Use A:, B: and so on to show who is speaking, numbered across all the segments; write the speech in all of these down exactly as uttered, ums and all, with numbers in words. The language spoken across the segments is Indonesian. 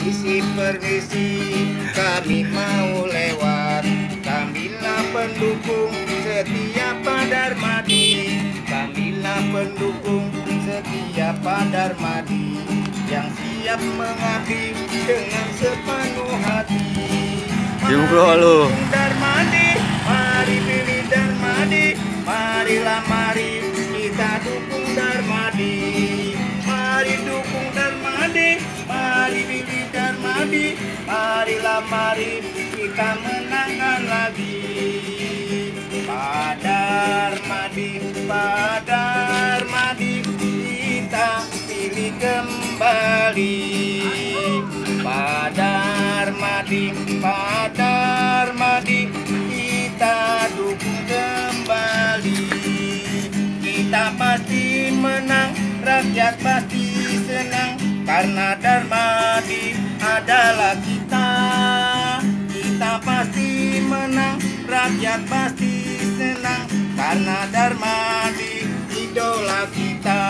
A: Permisi, permisi, kami mau lewat. Kamilah pendukung setia Pak Darmadi. Kamilah pendukung setia Pak Darmadi, yang siap mengabdi dengan sepenuh hati.
B: Mari
A: Darmadi, mari pilih Darmadi. Marilah mari kita dukung Darmadi. Mari dukung Darmadi, mari pilih Darmadi. Marilah mari kita menangkan lagi. Pak Darmadi, Pak Darmadi, kita pilih kembali. Pak Darmadi, Pak Darmadi, kita dukung kembali. Kita pasti menang, rakyat pasti senang, karena Darmadi adalah kita. Kita pasti menang, rakyat pasti senang, karena Darmadi idola kita.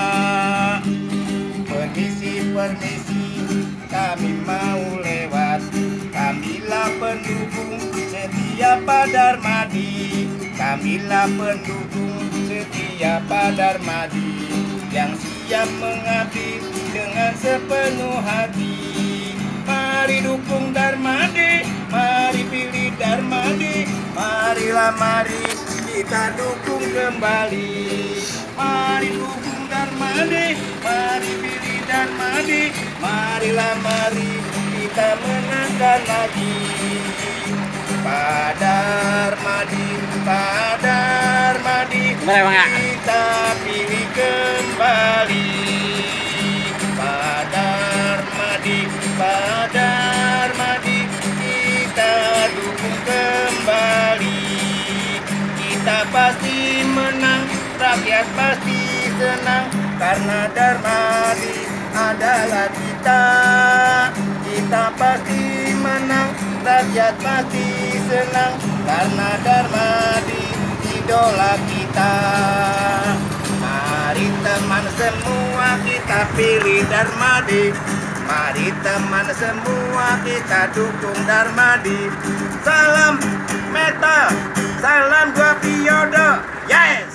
A: Permisi, permisi, kami mau lewat. Kamilah pendukung setia Pak Darmadi. Kamilah pendukung setia Pak Darmadi, yang siap mengabdi dengan sepenuh hati. Mari dukung Darmadi, mari pilih Darmadi. Marilah mari kita dukung kembali. Mari dukung Darmadi, mari pilih Darmadi. Marilah mari kita menangkan lagi. Pak Darmadi, Pak Darmadi, kita pilih kembali. Pak Darmadi, Pak Darmadi, kita dukung kembali. Kita pasti menang, rakyat pasti senang, karena Darmadi adalah kita. Kita pasti menang, rakyat pasti senang, karena Darmadi idola kita. Mari teman semua kita pilih Darmadi. Mari teman semua kita dukung Darmadi. Salam metal, salam dua periode, yes!